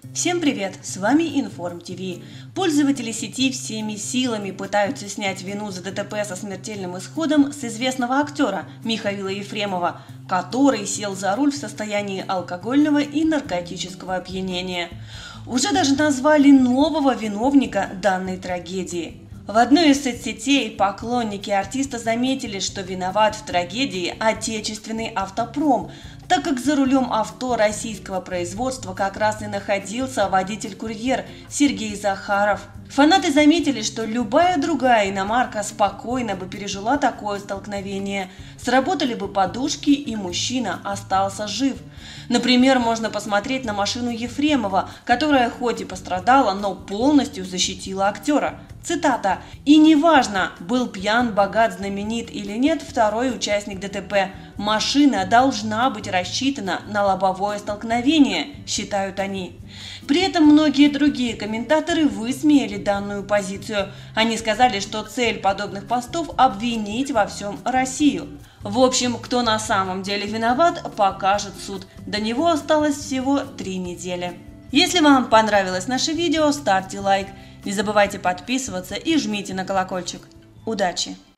Всем привет! С вами Информ ТВ. Пользователи сети всеми силами пытаются снять вину за ДТП со смертельным исходом с известного актера Михаила Ефремова, который сел за руль в состоянии алкогольного и наркотического опьянения. Уже даже назвали нового виновника данной трагедии. В одной из соцсетей поклонники артиста заметили, что виноват в трагедии отечественный автопром, так как за рулем авто российского производства как раз и находился водитель-курьер Сергей Захаров. Фанаты заметили, что любая другая иномарка спокойно бы пережила такое столкновение. Сработали бы подушки, и мужчина остался жив. Например, можно посмотреть на машину Ефремова, которая хоть и пострадала, но полностью защитила актера. Цитата: «И неважно, был пьян, богат, знаменит или нет второй участник ДТП, машина должна быть рассчитана на лобовое столкновение», считают они. При этом многие другие комментаторы высмеяли данную позицию. Они сказали, что цель подобных постов – обвинить во всем Россию. В общем, кто на самом деле виноват, покажет суд. До него осталось всего 3 недели. Если вам понравилось наше видео, ставьте лайк. Не забывайте подписываться и жмите на колокольчик. Удачи!